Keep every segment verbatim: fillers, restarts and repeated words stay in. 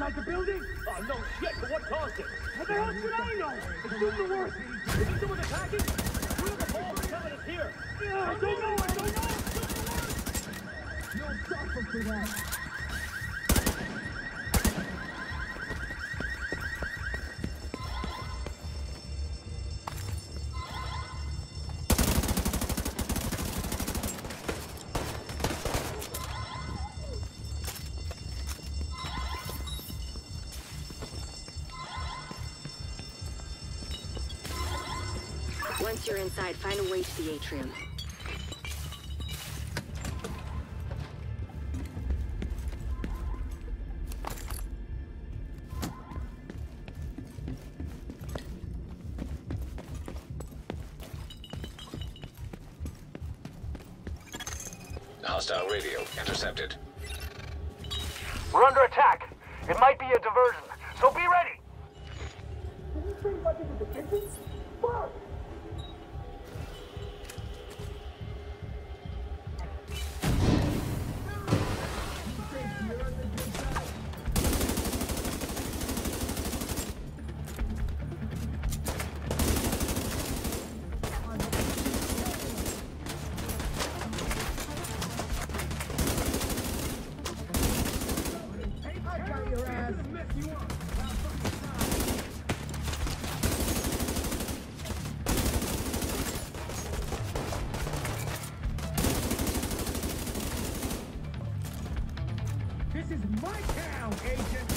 inside the building? Oh, no shit, but what caused it? What the hell should I know? Assume the worst. Is someone attacking? Where are the balls coming in here? Yeah, I don't know, I don't know. You'll suffer for that. Once you're inside, find a way to the atrium. Hostile radio intercepted. We're under attack. It might be a diversion, so be ready. Did you say like it was the kitchen? Fuck! This is my town, Agent!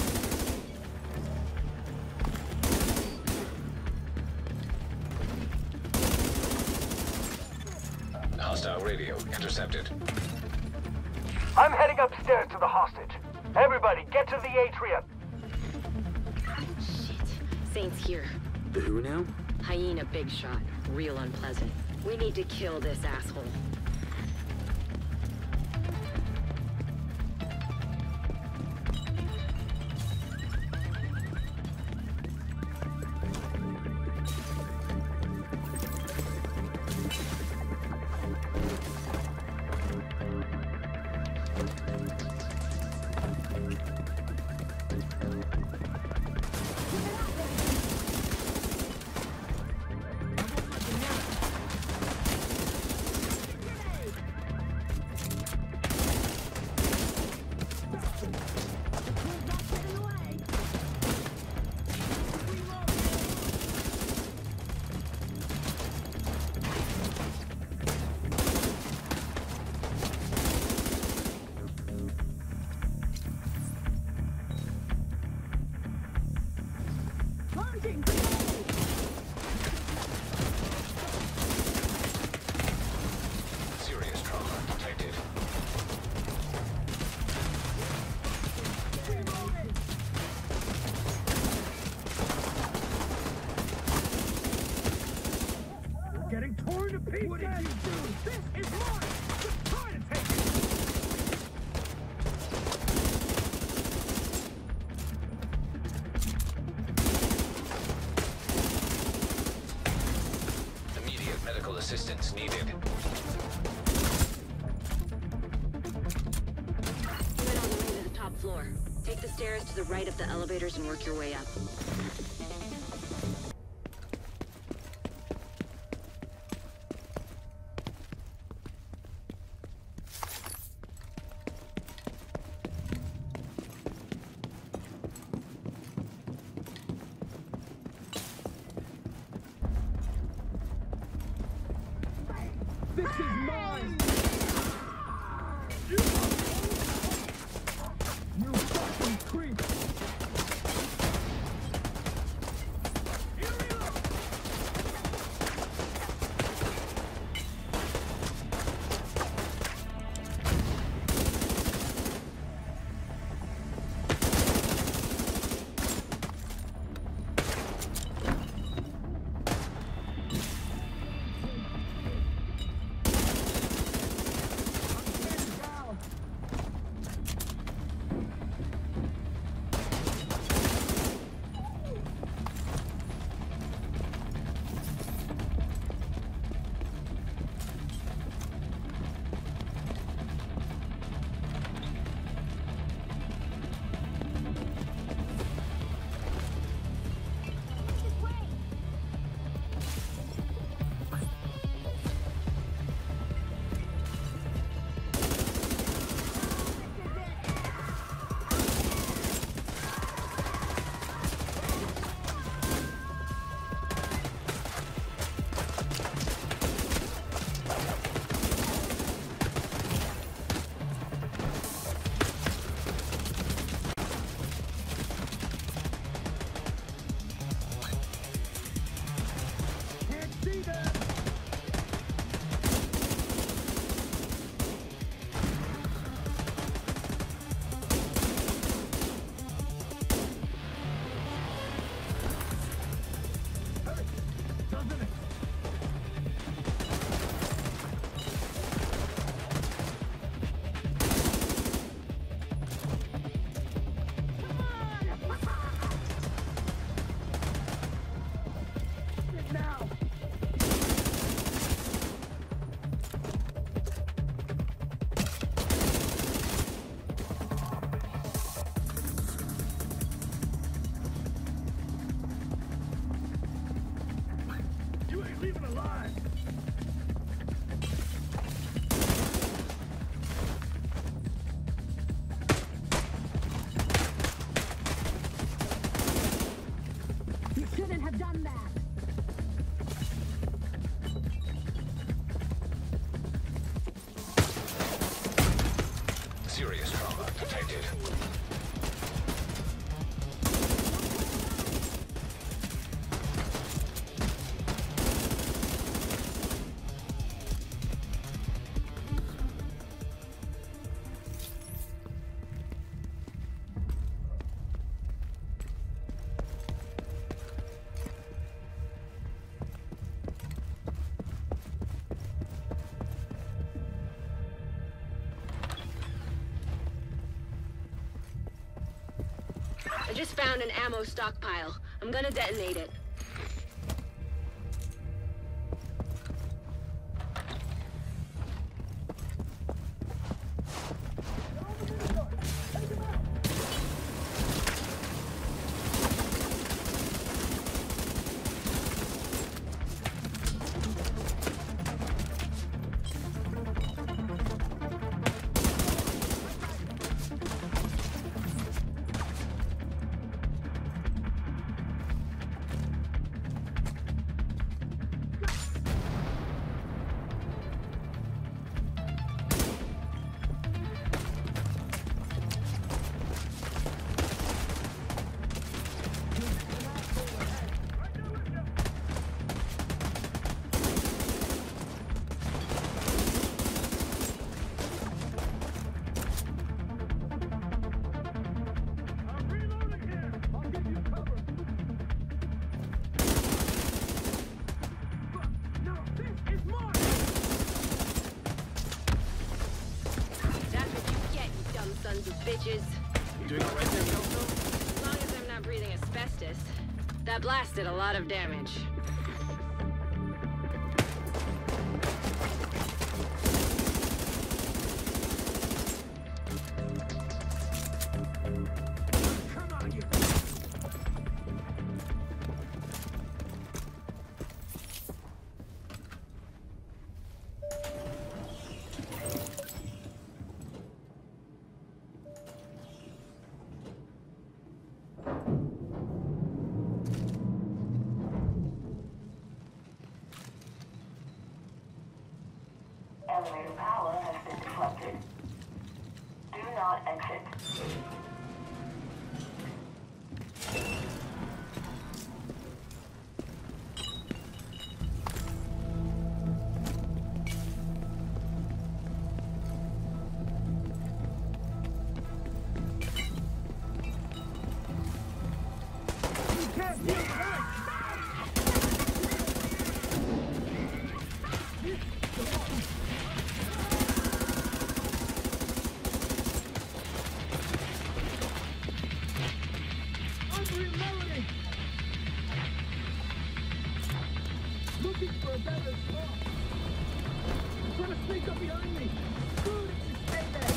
Hostile radio intercepted. I'm heading upstairs to the hostage. Everybody, get to the atrium. Shit. Saint's here. Who now? Hyena big shot. Real unpleasant. We need to kill this asshole. Serious trauma detected. Getting torn to pieces! What did you do? This is mine! Just try to take it! Immediate medical assistance needed. Get on the way to the top floor. Take the stairs to the right of the elevators and work your way up. This is mine! You fucking creep! scumbag! Serious trauma detected. I just found an ammo stockpile. I'm gonna detonate it. I'm reloading here! I'll give you cover! Fuck! No, this is mine! That's what you get, you dumb sons of bitches. You doing all right there, Kelso? As long as I'm not breathing asbestos. That blast did a lot of damage. Come on, you... Elevator power has been disrupted. Do not exit. You can't do that! I'm reloading! Looking for a better spot! Trying to sneak up behind me! Good if you stay there!